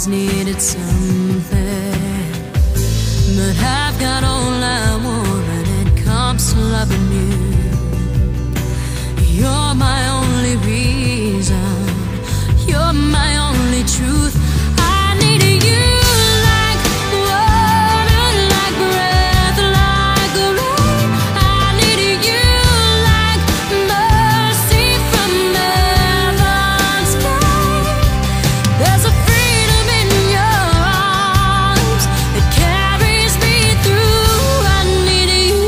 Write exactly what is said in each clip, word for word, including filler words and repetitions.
always needed something, but I've got all I want when it comes to loving you. You're my only reason, you're my only truth. I need you like water, like breath, like rain. I need you like mercy from heaven's gate. There's a freedom in your arms that carries me through. I need you.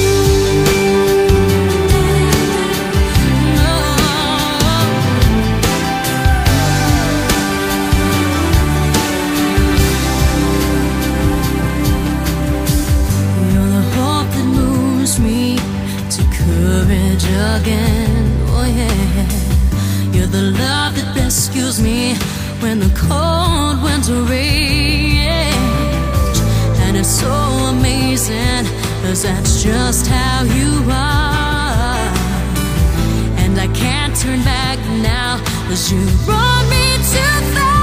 You're the hope that moves me to courage again. Oh yeah. You're the love that rescues me when the cold winter rage. And it's so amazing, 'cause that's just how you are. And I can't turn back now, 'cause you brought me too far.